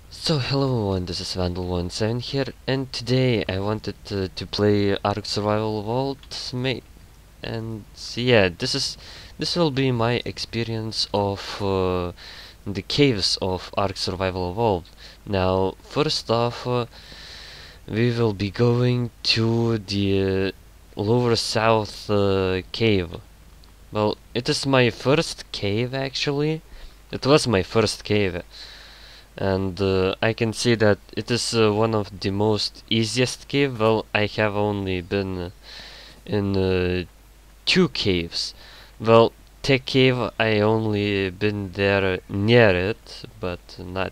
So hello everyone, this is Vandal17 here, and today I wanted to play Ark Survival Evolved, mate. And yeah, this will be my experience of the caves of Ark Survival Evolved. Now, first off, we will be going to the lower south cave. Well, it is my first cave actually. It was my first cave, and I can see that it is one of the most easiest cave. Well, I have only been in two caves. Well, Tech Cave, I only been there near it, but not.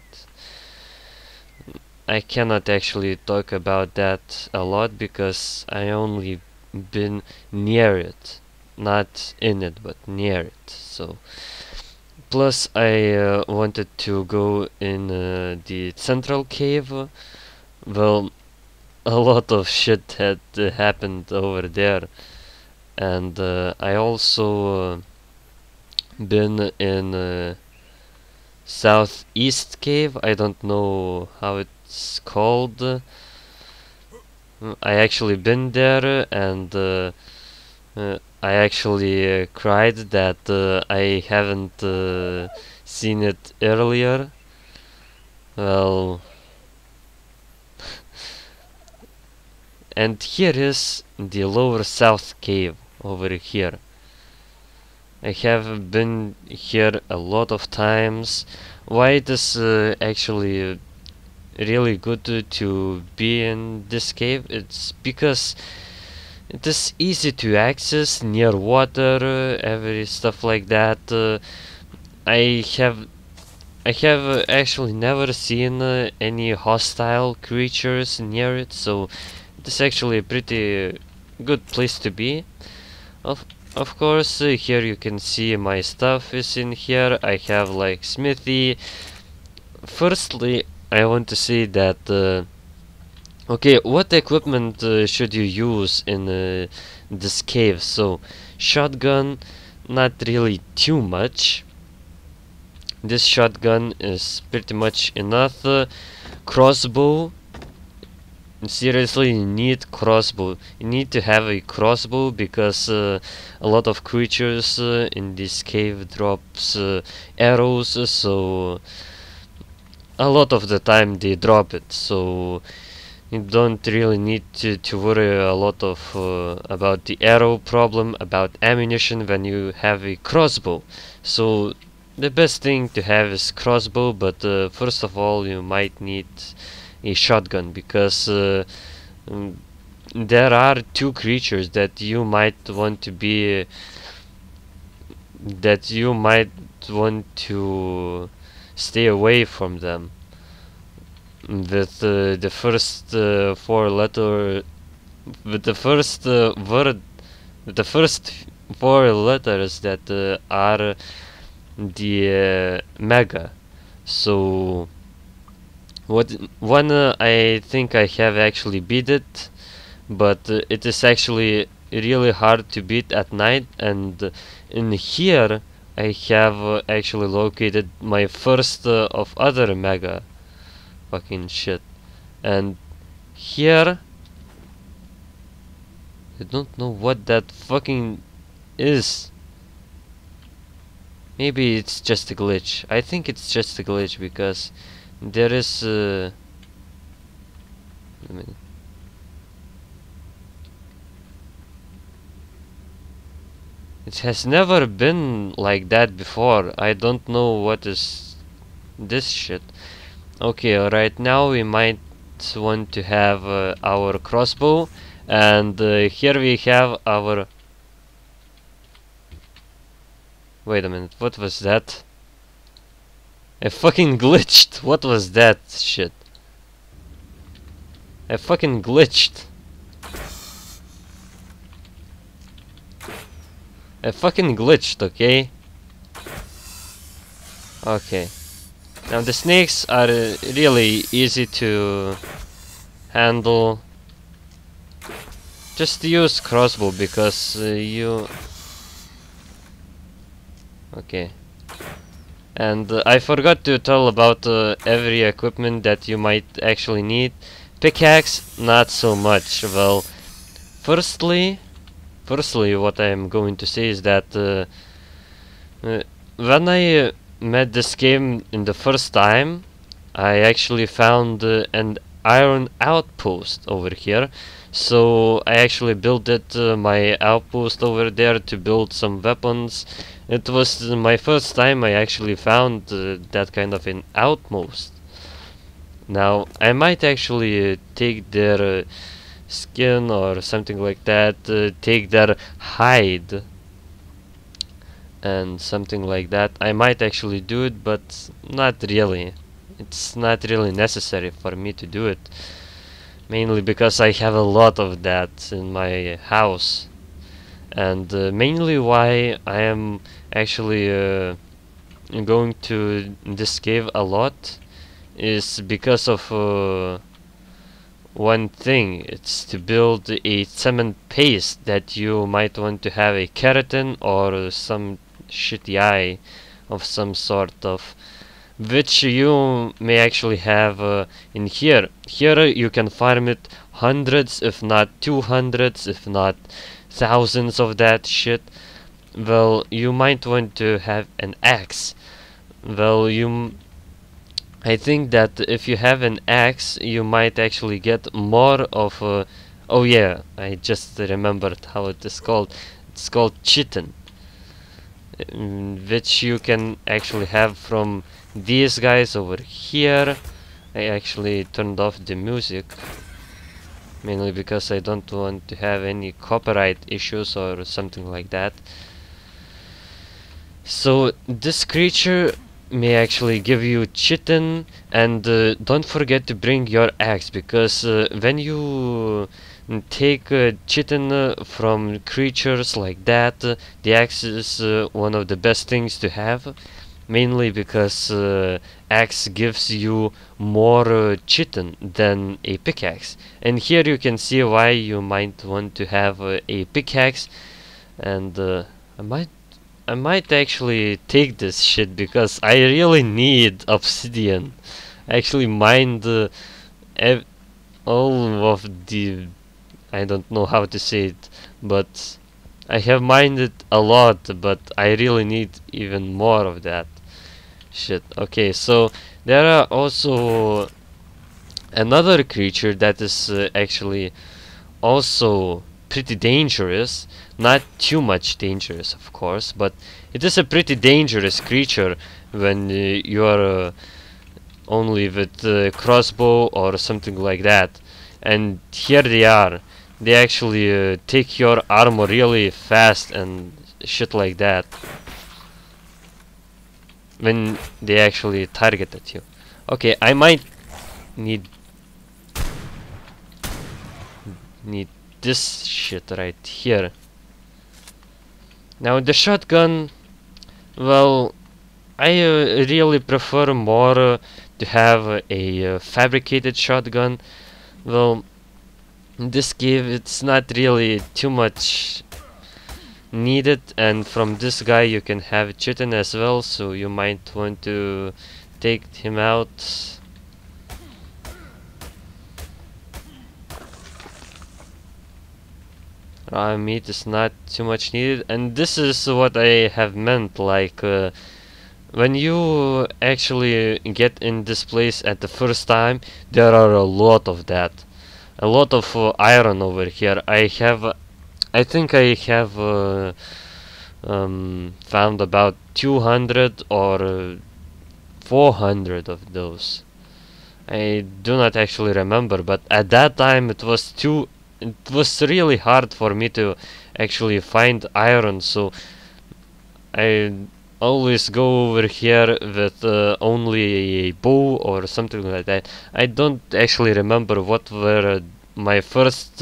I cannot actually talk about that a lot because I only been near it, not in it, but near it. So. Plus, I wanted to go in the central cave. Well, a lot of shit had happened over there, and I also been in southeast cave. I don't know how it's called. I actually been there, and I actually cried that I haven't seen it earlier. Well, and here is the lower south cave over here. I have been here a lot of times. Why it is actually really good to be in this cave? It's because it is easy to access, near water, every stuff like that. I have actually never seen any hostile creatures near it, so it's actually a pretty good place to be. Of of course, here you can see my stuff is in here. I have like smithy. Firstly, I want to say that okay, what equipment should you use in this cave? So, shotgun, not really too much. This shotgun is pretty much enough. Crossbow. Seriously, you need crossbow. You need to have a crossbow because a lot of creatures in this cave drops arrows, so a lot of the time they drop it. So you don't really need to worry a lot of about the arrow problem, about ammunition when you have a crossbow. So the best thing to have is crossbow, but first of all you might need a shotgun because mm, there are two creatures that you might want to be that you might want to stay away from them with the first four letter with the first word with the first four letters that are the mega. So what one I think I have actually beat it, but it is actually really hard to beat at night, and in here I have actually located my first of other mega fucking shit. And here I don't know what that fucking is. Maybe it's just a glitch. I think it's just a glitch because there is a minute. It has never been like that before. I don't know what is this shit. Okay, right now we might want to have our crossbow, and here we have our. Wait a minute, what was that? I fucking glitched. What was that shit? I fucking glitched. I fucking glitched, okay? Okay. Now the snakes are really easy to handle. Just use crossbow because you... Okay. And I forgot to tell about every equipment that you might actually need. Pickaxe, not so much. Well, firstly, what I am going to say is that when I met this game in the first time, I actually found an iron outpost over here. So I actually built it, my outpost over there, to build some weapons. It was my first time I actually found that kind of an outpost. Now I might actually take their skin or something like that, take their hide and something like that. I might actually do it, but not really. It's not really necessary for me to do it. Mainly because I have a lot of that in my house. And mainly why I am actually going to this cave a lot is because of one thing. It's to build a cement paste that you might want to have a keratin or some shitty eye of some sort of, which you may actually have in here. Here you can farm it hundreds, if not 200s, if not thousands of that shit. Well, you might want to have an axe. Well, I think that if you have an axe, you might actually get more of oh yeah, I just remembered how it is called. It's called chitin, which you can actually have from these guys over here. I actually turned off the music mainly because I don't want to have any copyright issues or something like that. So this creature may actually give you chitin, and don't forget to bring your axe, because when you take chitin from creatures like that, the axe is one of the best things to have, mainly because axe gives you more chitin than a pickaxe. And here you can see why you might want to have a pickaxe. And I might actually take this shit because I really need obsidian. I actually mined all of the, I don't know how to say it, but I have mined it a lot, but I really need even more of that shit. Okay, so there are also another creature that is actually also pretty dangerous. Not too much dangerous, of course, but it is a pretty dangerous creature when you are only with crossbow or something like that. And here they are. They actually take your armor really fast and shit like that when they actually target at you. Okay, I might need this shit right here. Now the shotgun, well, I really prefer more to have a fabricated shotgun. Well, in this cave it's not really too much needed, and from this guy you can have chitin as well, so you might want to take him out. Raw meat is not too much needed, and this is what I have meant, like when you actually get in this place at the first time, there are a lot of that. A lot of iron over here. I think I have found about 200 or 400 of those. I do not actually remember, but at that time it was really hard for me to actually find iron, so I always go over here with only a bow or something like that. I don't actually remember what were my first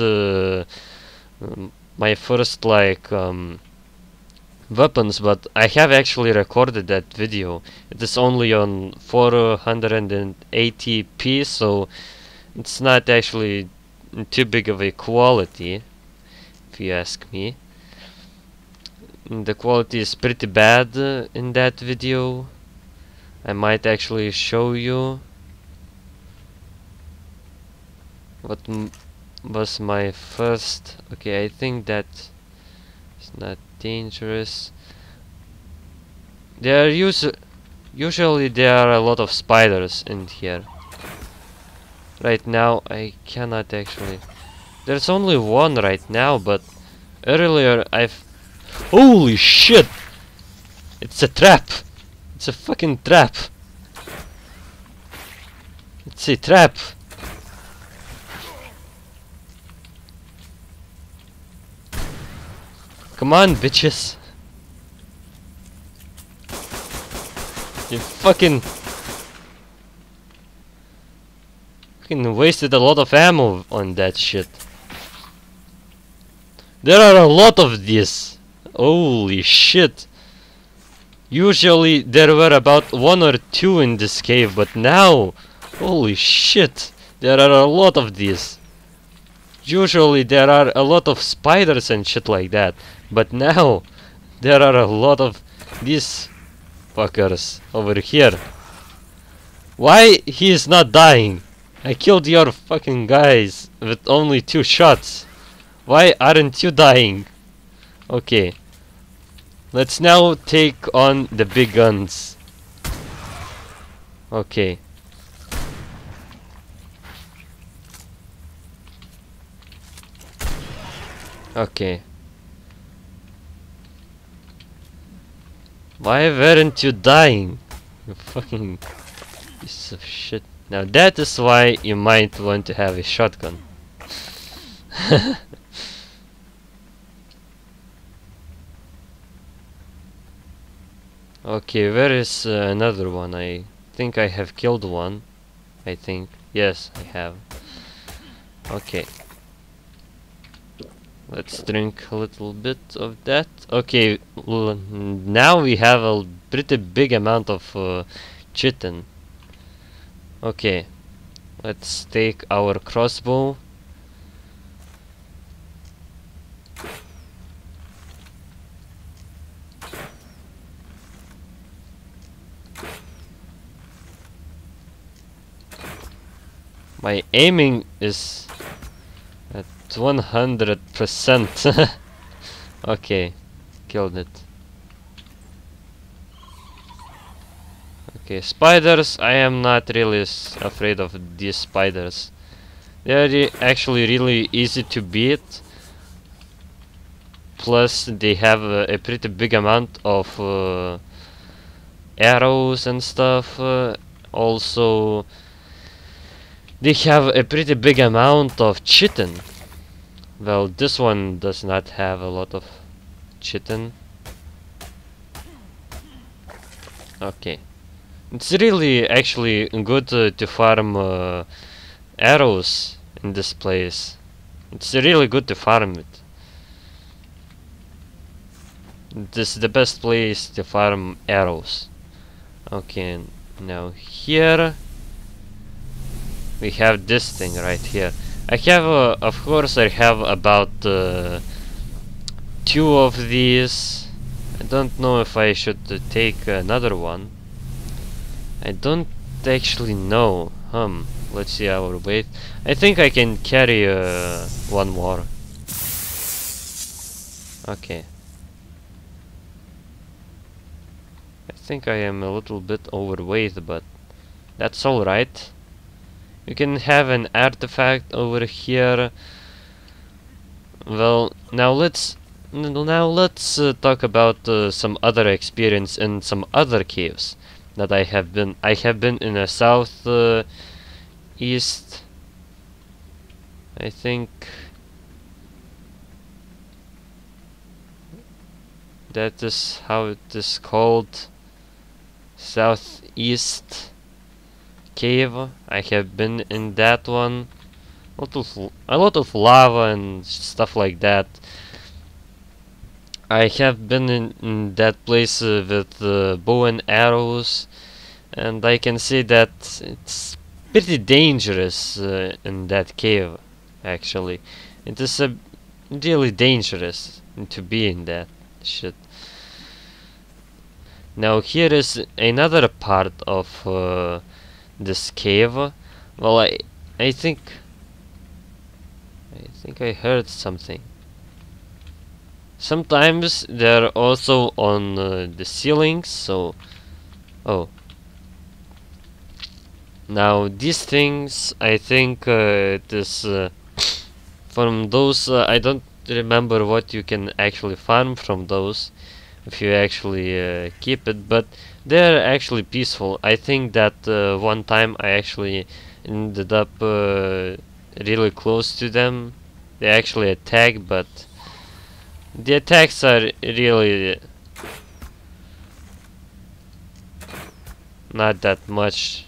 like weapons, but I have actually recorded that video. It is only on 480p, so it's not actually too big of a quality, if you ask me. The quality is pretty bad in that video, I might actually show you what was my first. Okay, I think that it's not dangerous. There are usually there are a lot of spiders in here. Right now I cannot actually. There's only one right now, but earlier I've. Holy shit! It's a trap! It's a fucking trap! It's a trap! Come on, bitches! You fucking wasted a lot of ammo on that shit. There are a lot of these. Holy shit. Usually there were about 1 or 2 in this cave, but now, holy shit, there are a lot of these. Usually there are a lot of spiders and shit like that, but now there are a lot of these fuckers over here. Why he is not dying? I killed your fucking guys with only 2 shots. Why aren't you dying? Okay. Let's now take on the big guns. Okay. Okay. Why weren't you dying? You fucking piece of shit. Now that is why you might want to have a shotgun. Okay, where is another one? I think I have killed one. I think. Yes, I have. Okay. Let's drink a little bit of that. Okay, now we have a pretty big amount of chitin. Okay. Let's take our crossbow. My aiming is at 100%. Okay, killed it. Okay, spiders. I am not really afraid of these spiders. They are actually really easy to beat. Plus, they have a pretty big amount of arrows and stuff. Also, they have a pretty big amount of chitin. Well, this one does not have a lot of chitin. Okay. It's really actually good to farm arrows in this place. It's really good to farm it. This is the best place to farm arrows. Okay, now here we have this thing right here. I have, of course, I have about 2 of these. I don't know if I should take another one. I don't actually know. Let's see our weight. I think I can carry one more. Okay. I think I am a little bit overweight, but that's alright. You can have an artifact over here. Well, now let's talk about some other experience in some other caves that I have been. I have been in a south east. I think that is how it is called. Southeast cave. I have been in that one. A lot of lava and stuff like that. I have been in that place with bow and arrows, and I can say that it's pretty dangerous in that cave. Actually, it is really dangerous to be in that shit. Now here is another part of this cave. Well, I think I heard something. Sometimes they're also on the ceilings, so... Oh. Now these things, I think it is from those, I don't remember what you can actually farm from those if you actually keep it, but they're actually peaceful. I think that one time I actually ended up really close to them. They actually attack, but the attacks are really not that much.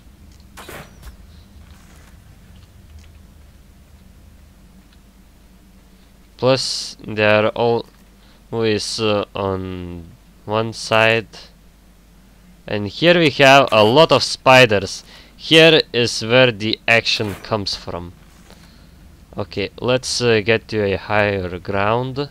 Plus, they are always on one side. And here we have a lot of spiders. Here is where the action comes from. Okay, let's get to a higher ground.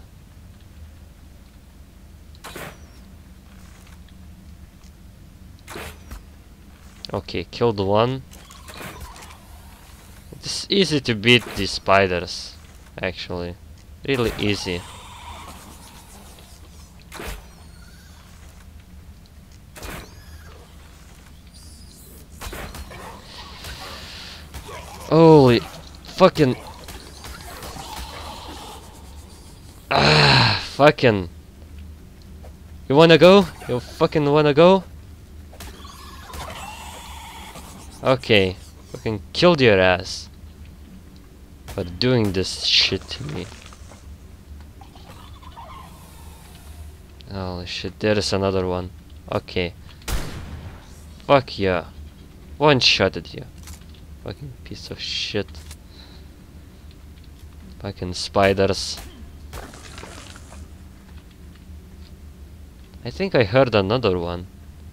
Okay, killed one. It's easy to beat these spiders, actually. Really easy. Holy fucking... fucking... You wanna go? You fucking wanna go? Okay, fucking killed your ass for doing this shit to me. Holy shit, there is another one. Okay. Fuck yeah. One-shotted you. Fucking piece of shit. Fucking spiders. I think I heard another one.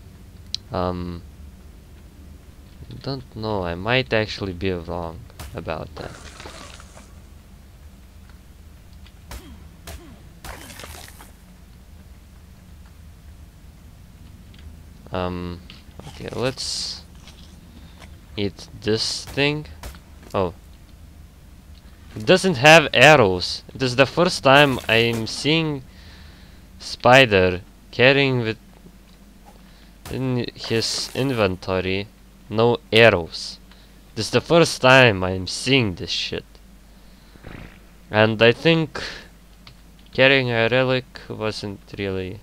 Don't know, I might actually be wrong about that. Okay, let's eat this thing. Oh. It doesn't have arrows. It is the first time I'm seeing spider carrying with in his inventory no arrows. This is the first time I'm seeing this shit. And I think carrying a relic wasn't really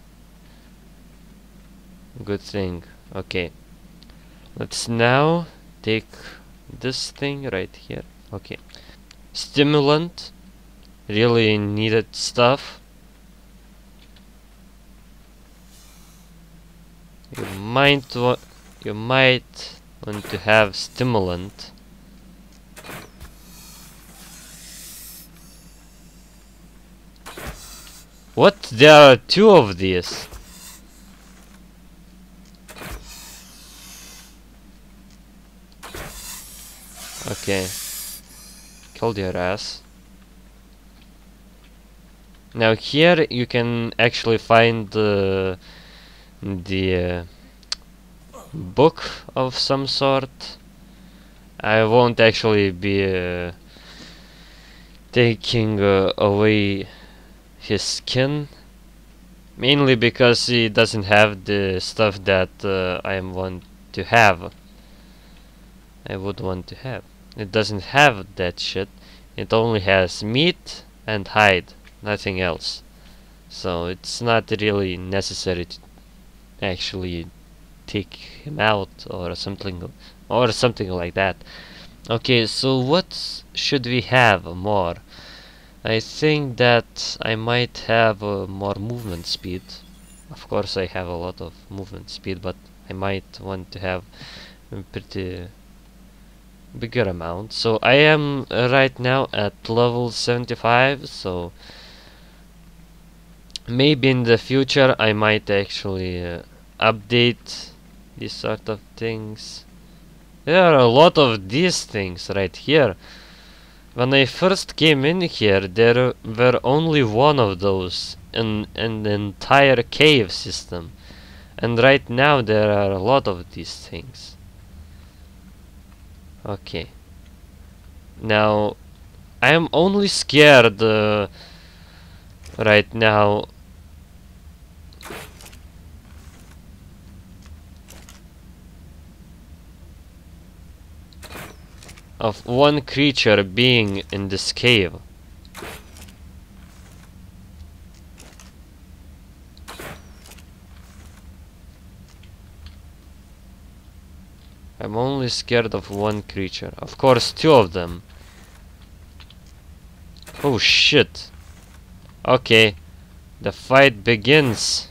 a good thing. Okay. Let's now take this thing right here. Okay. Stimulant. Really needed stuff. You might want to have stimulant. What? There are two of these. Okay. Killed your ass. Now here you can actually find the book of some sort. I won't actually be taking away his skin, mainly because he doesn't have the stuff that I want to have. I would want to have. It doesn't have that shit. It only has meat and hide, nothing else. So it's not really necessary to actually take him out or something like that. Okay, so what should we have more? I think that I might have more movement speed. Of course I have a lot of movement speed, but I might want to have a pretty bigger amount. So I am right now at level 75, so maybe in the future I might actually update these sort of things. There are a lot of these things right here. When I first came in here, there were only one of those in the entire cave system. And right now there are a lot of these things. Okay. Now I am only scared right now of one creature being in this cave. I'm only scared of one creature. Of course, two of them. Oh shit. Okay. The fight begins.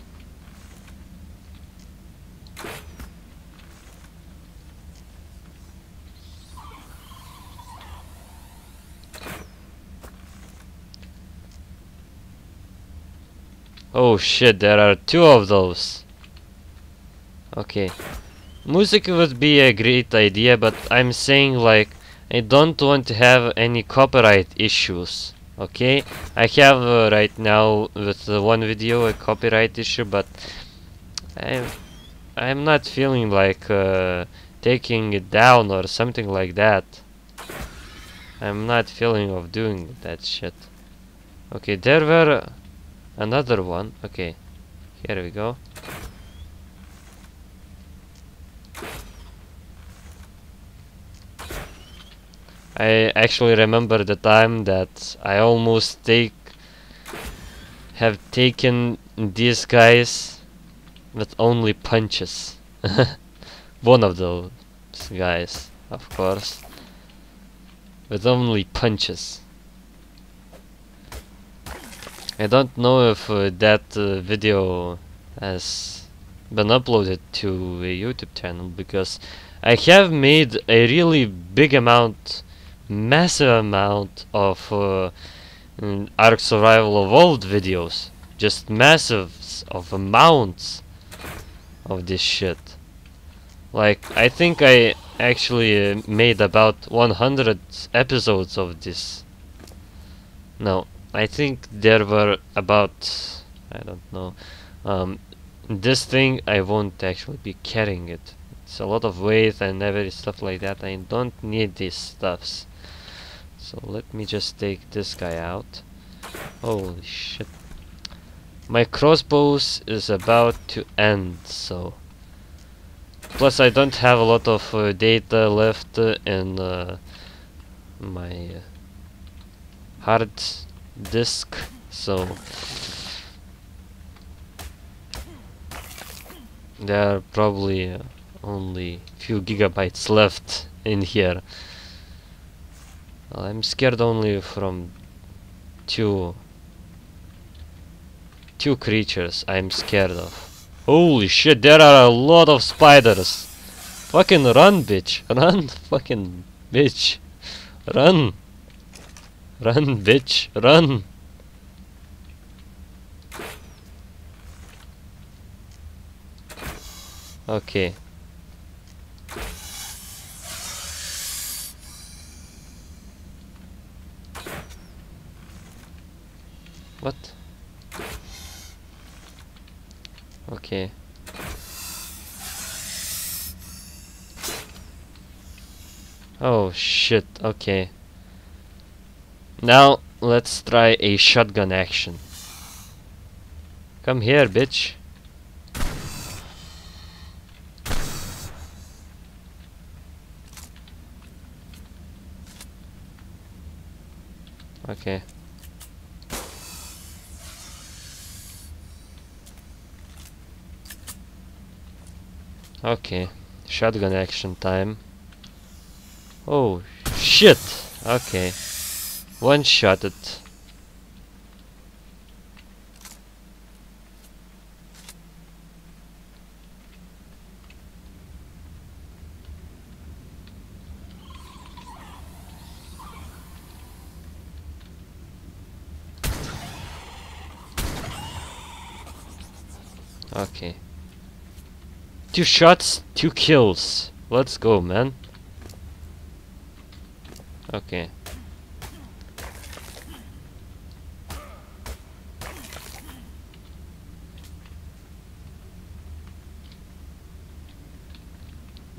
Oh shit, there are two of those. Okay. Music would be a great idea, but I'm saying like I don't want to have any copyright issues. Okay, I have right now with one video a copyright issue, but I'm I'm not feeling like taking it down or something like that. I'm not feeling of doing that shit. Okay, there were another one. Okay, here we go. I actually remember the time that I almost have taken these guys with only punches. One of those guys, of course, with only punches. I don't know if that video has been uploaded to a YouTube channel, because I have made a really big amount, massive amount of Ark Survival Evolved videos. Just massive of amounts of this shit. Like, I think I actually made about 100 episodes of this. No, I think there were about, I don't know. This thing, I won't actually be carrying it. It's a lot of weight and every stuff like that. I don't need these stuffs. So let me just take this guy out. Holy shit. My crossbows is about to end, so... Plus I don't have a lot of data left in my hard disk, so... There are probably only few gigabytes left in here. Well, I'm scared only from two creatures I'm scared of. Holy shit, there are a lot of spiders. Fucking run, bitch. Run, fucking bitch. Run. Run, bitch. Run. Okay. What? Okay. Oh shit, okay. Now let's try a shotgun action. Come here, bitch. Okay. Okay. Shotgun action time. Oh shit. Okay. One shot it. Okay. 2 shots, 2 kills. Let's go, man. Okay.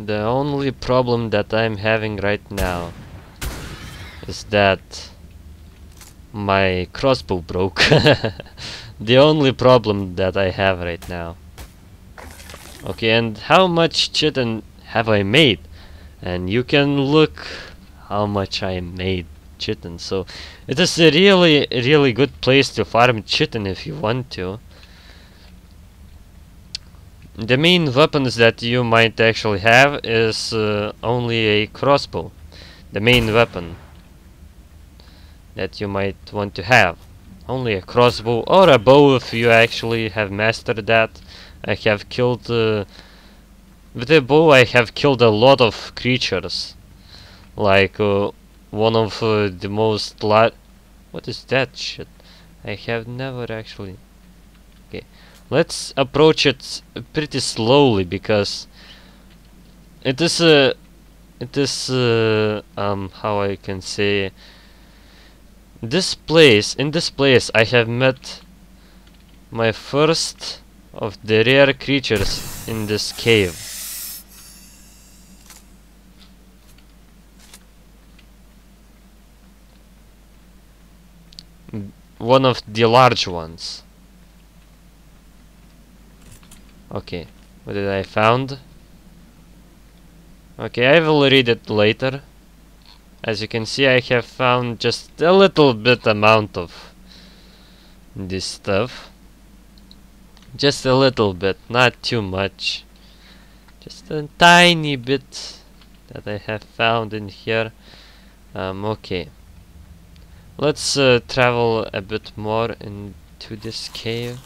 The only problem that I'm having right now is that my crossbow broke. The only problem that I have right now. Okay, and how much chitin have I made? And you can look how much I made chitin. So it is a really good place to farm chitin if you want to. The main weapons that you might actually have is only a crossbow. The main weapon that you might want to have. Only a crossbow or a bow if you actually have mastered that. I have killed with a bow I have killed a lot of creatures. Like one of the most what is that shit? I have never actually. Okay, let's approach it pretty slowly because it is how I can say, in this place I have met my first of the rare creatures in this cave. One of the large ones. Okay, what did I found? Okay, I will read it later. As you can see, I have found just a little bit amount of this stuff. Just a little bit, not too much. Just a tiny bit that I have found in here. Okay. Let's travel a bit more into this cave.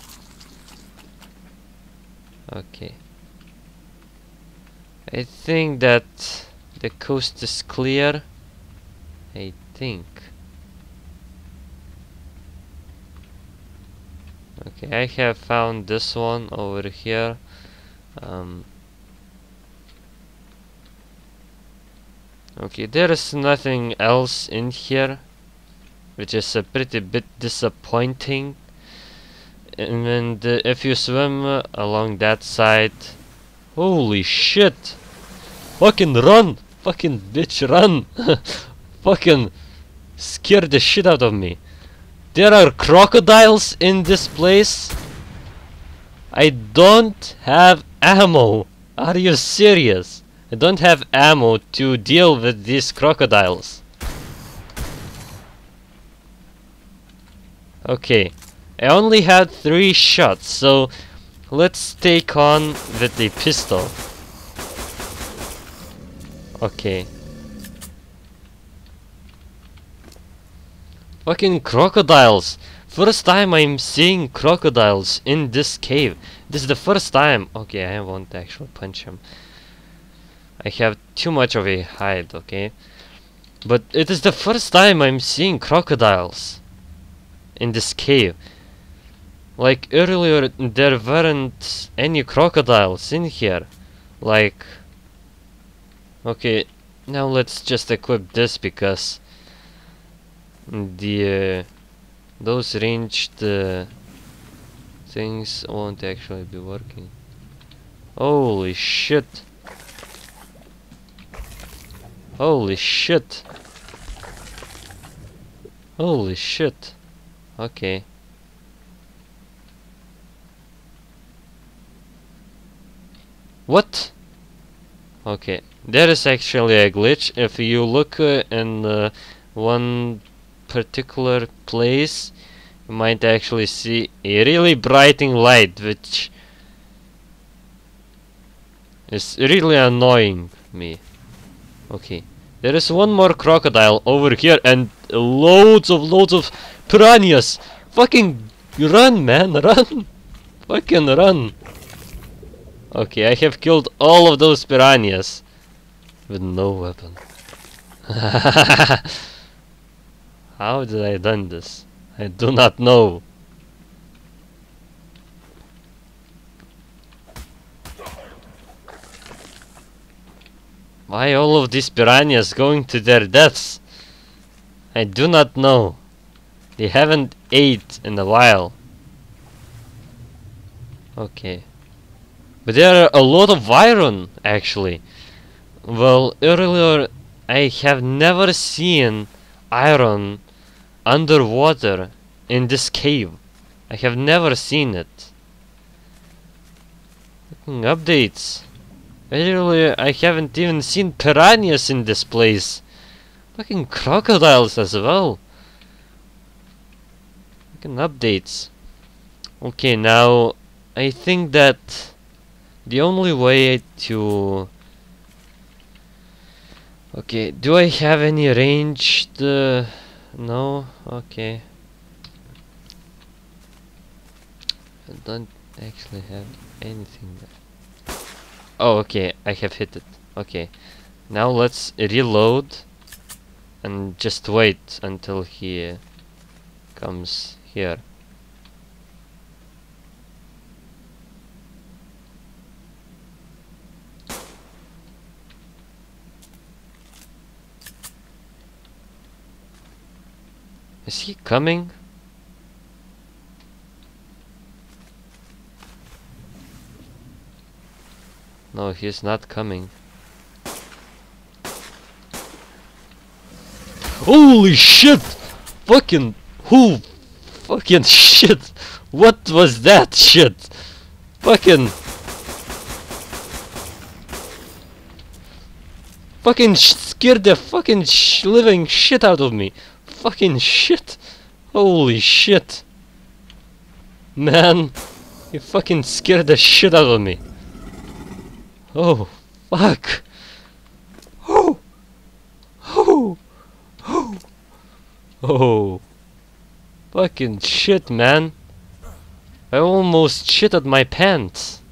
Okay. I think that the coast is clear. I think. Okay, I have found this one over here. Okay, there is nothing else in here, which is a pretty bit disappointing. And if you swim along that side, holy shit! Fucking run! Fucking bitch, run! Fucking scared the shit out of me. There are crocodiles in this place. I don't have ammo. Are you serious? I don't have ammo to deal with these crocodiles. Okay, I only had 3 shots, so let's take on with the pistol. Okay. Fucking crocodiles! First time I'm seeing crocodiles in this cave. This is the first time. Okay, I won't actually punch him. I have too much of a hide, okay? But it is the first time I'm seeing crocodiles in this cave. Like earlier there weren't any crocodiles in here. Like, okay, now let's just equip this because the those ranged things won't actually be working. Holy shit. Holy shit. Holy shit. Okay. What? Okay, there is actually a glitch. If you look in one particular place, you might actually see a really brightening light, which is really annoying me. Okay, there is one more crocodile over here and loads of piranhas. Fucking run, man, run. Fucking run. Okay, I have killed all of those piranhas with no weapon. How did I done this? I do not know. Why all of these piranhas going to their deaths? I do not know. They haven't ate in a while. Okay. But there are a lot of iron, actually. Well, earlier I have never seen iron underwater in this cave. I have never seen it. Updates. Earlier I haven't even seen piranhas in this place. Fucking crocodiles as well. Fucking updates. Okay, now I think that the only way to... Okay, do I have any ranged... no? Okay. I don't actually have anything there. Oh, okay, I have hit it. Okay. Now let's reload and just wait until he comes here. Is he coming? No, he's not coming. Holy shit! Fucking who? Fucking shit! What was that shit? Fucking scared the fucking living shit out of me. Fucking shit! Holy shit! Man, you fucking scared the shit out of me. Oh, fuck! Oh! Oh! Oh! Oh! Fucking shit, man! I almost shitted my pants.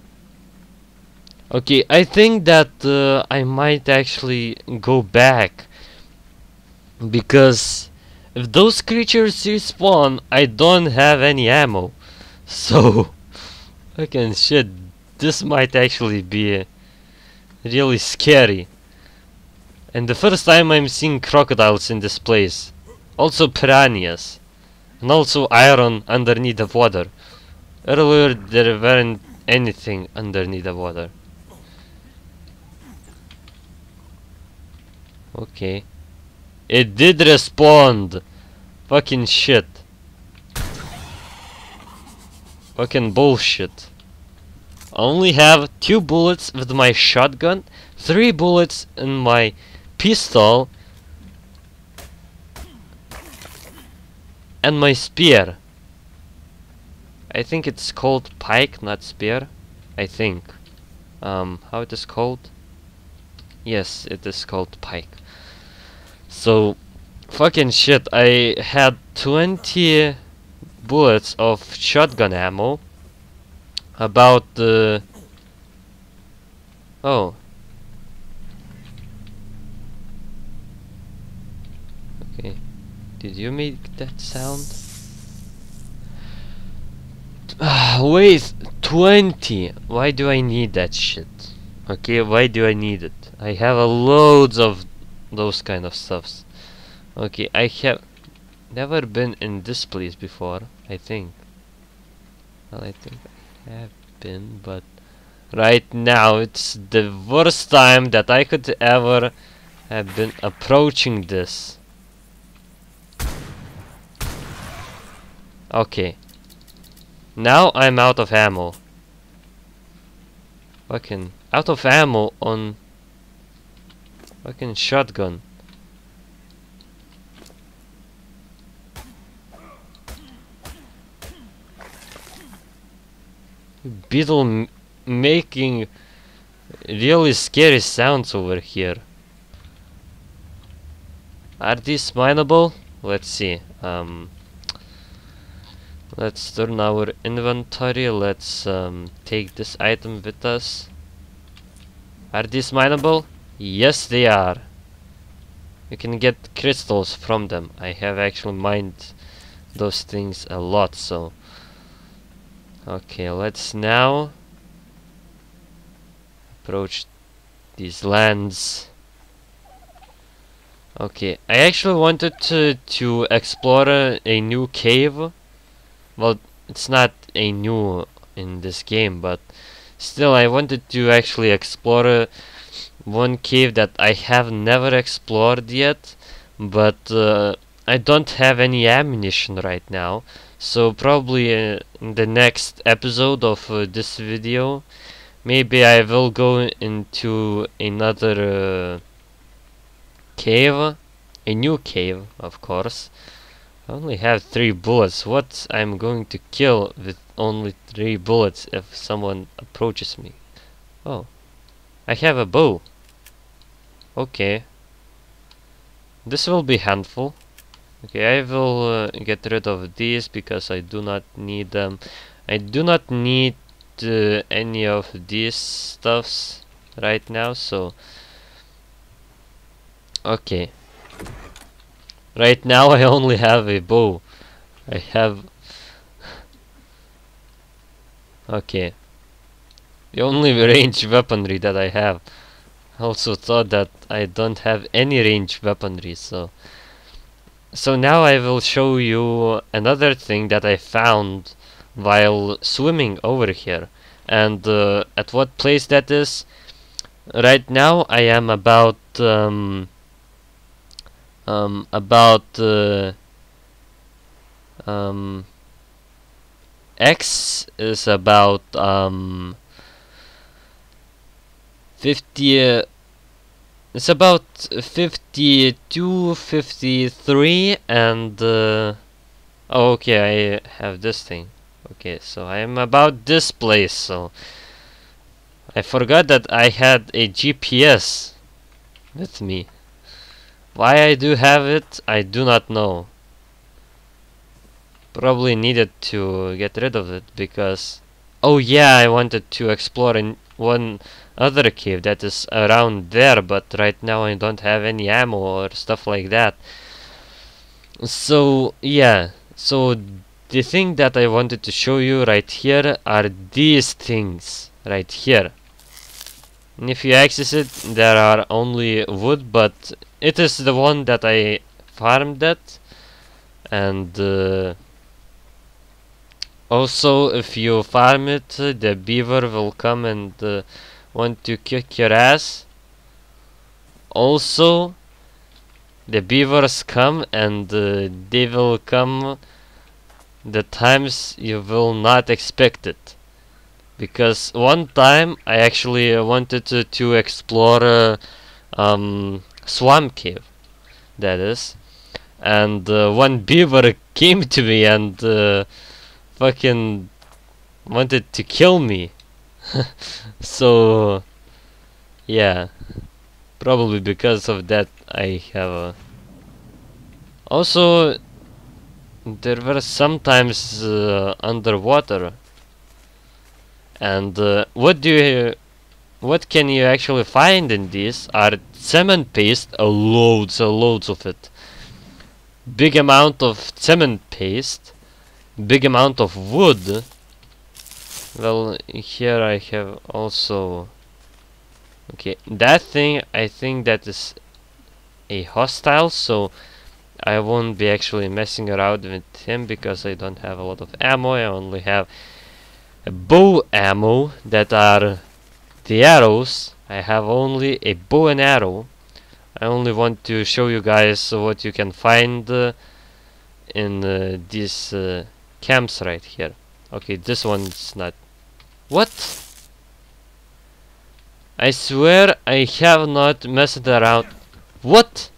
Okay, I think that I might actually go back. Because if those creatures respawn, I don't have any ammo. So, fucking shit, this might actually be really scary. And the first time I'm seeing crocodiles in this place. Also piranhas. And also iron underneath the water. Earlier there weren't anything underneath the water. Okay. It did respond! Fucking shit. Fucking bullshit. I only have 2 bullets with my shotgun, 3 bullets in my pistol, and my spear. I think it's called pike, not spear. I think. How it is called? Yes, it is called pike. So, fucking shit, I had 20 bullets of shotgun ammo. About the... Oh. Okay. Did you make that sound? Wait, 20! Why do I need that shit? Okay, why do I need it? I have a loads of those kind of stuffs. Okay, I have never been in this place before, I think. Well, I think I have been, but right now it's the worst time that I could ever have been approaching this. Okay. Now I'm out of ammo. Fucking out of ammo on fucking shotgun. Beetle making really scary sounds over here. Are these mineable? Let's see. Let's turn our inventory. Let's take this item with us. Are these mineable? Yes, they are. You can get crystals from them. I have actually mined those things a lot, so... Okay, let's now approach these lands. Okay, I actually wanted to explore a new cave. Well, it's not a new in this game, but still I wanted to actually explore one cave that I have never explored yet, but I don't have any ammunition right now, so probably in the next episode of this video maybe I will go into another cave, a new cave, of course. I only have 3 bullets. What I'm going to kill with only 3 bullets if someone approaches me? Oh, I have a bow. Okay, this will be handful. Okay, I will get rid of these because I do not need them. I do not need any of these stuffs right now, so okay. Right now I only have a bow. I have... Okay. The only ranged weaponry that I have. I also thought that I don't have any ranged weaponry, so... So now I will show you another thing that I found while swimming over here. And at what place that is? Right now I am about X is about 50 it's about 52, 53 and oh, okay, I have this thing. Okay, so I am about this place, so I forgot that I had a GPS with me. Why I do have it, I do not know. Probably needed to get rid of it because... Oh yeah, I wanted to explore in one other cave that is around there, but right now I don't have any ammo or stuff like that. So yeah, so the thing that I wanted to show you right here are these things right here. And if you access it, there are only wood, but it is the one that I farmed at. And also, if you farm it, the beaver will come and want to kick your ass. Also, the beavers come and they will come the times you will not expect it. Because one time I actually wanted to explore Swamp Cave, that is. And one beaver came to me and fucking wanted to kill me. So yeah, probably because of that I have a... Also, there were sometimes underwater, and what can you actually find in these are cement paste, loads of it. Big amount of cement paste, big amount of wood. Well, here I have also... Okay, that thing, I think that is a hostile, so I won't be actually messing around with him because I don't have a lot of ammo. I only have a bow ammo that are the arrows. I have only a bow and arrow. I only want to show you guys what you can find in these camps right here. Okay, this one's not... What? I swear I have not messed around. What?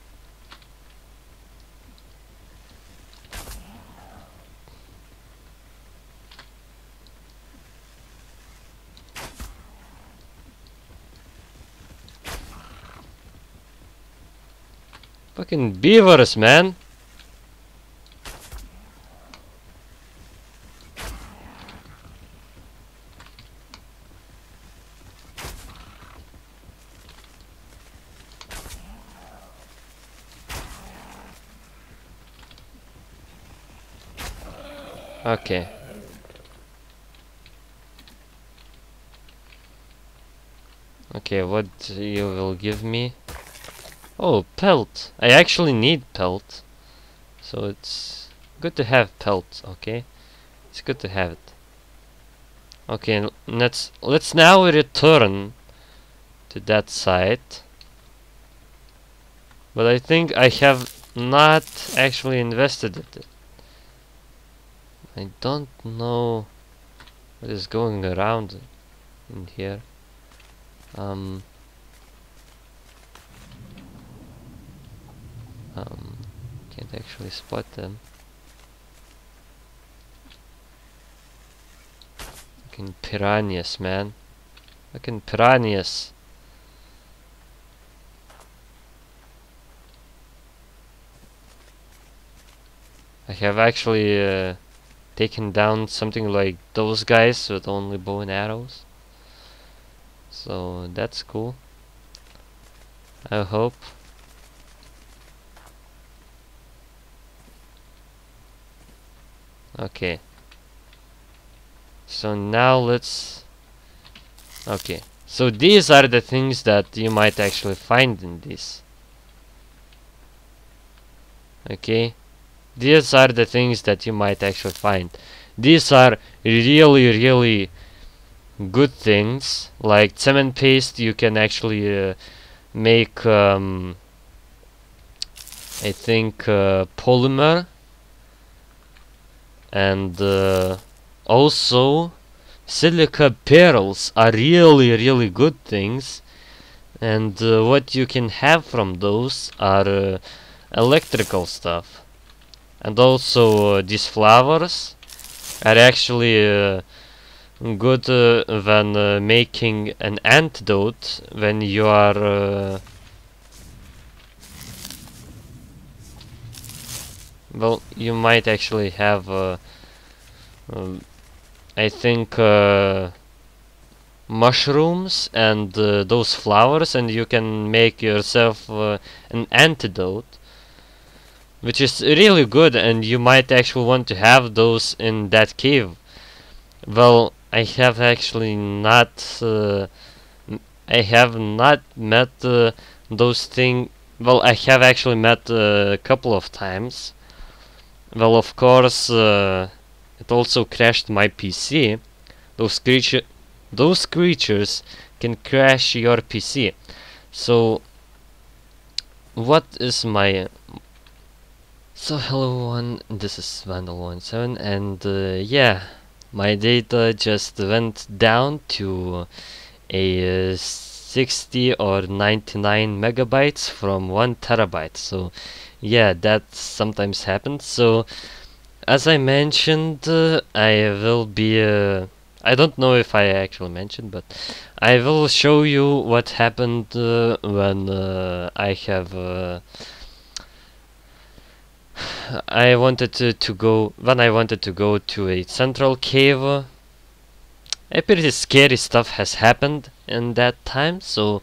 Fucking beavers, man. Okay. Okay, what you will give me? Oh, pelt. I actually need pelt. So it's good to have pelt, okay? It's good to have it. Okay, let's now return to that side. But I think I have not actually invested it. I don't know what is going around in here. Can't actually spot them. Fucking piranhas, man. Fucking piranhas. I have actually taken down something like those guys with only bow and arrows. So that's cool. I hope. Okay. So now let's... Okay. So these are the things that you might actually find in this. Okay. These are the things that you might actually find. These are really good things. Like cement paste, you can actually make I think polymer, and also silica pearls are really good things, and what you can have from those are electrical stuff. And also these flowers are actually good when making an antidote when you are well, you might actually have I think mushrooms and those flowers, and you can make yourself an antidote, which is really good, and you might actually want to have those in that cave. Well, I have actually not I have not met those things. Well, I have actually met a couple of times. Well, of course, it also crashed my PC. Those creatures can crash your PC. So, what is my... So hello everyone, this is Vandal17, and yeah, my data just went down to a 60 or 99 megabytes from 1 terabyte. So yeah, that sometimes happens. So as I mentioned, I will be I don't know if I actually mentioned, but I will show you what happened when I have I wanted to go to a central cave. A pretty scary stuff has happened in that time, so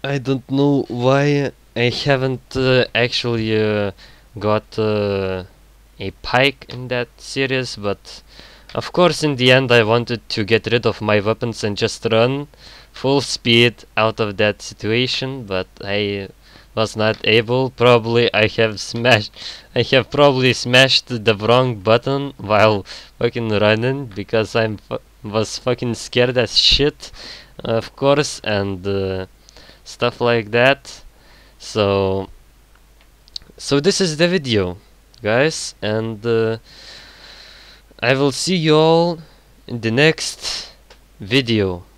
I don't know why I haven't actually got a pike in that series, but of course in the end I wanted to get rid of my weapons and just run full speed out of that situation, but I was not able. Probably I have probably smashed the wrong button while fucking running because was fucking scared as shit, of course, and stuff like that. So this is the video, guys, and I will see you all in the next video.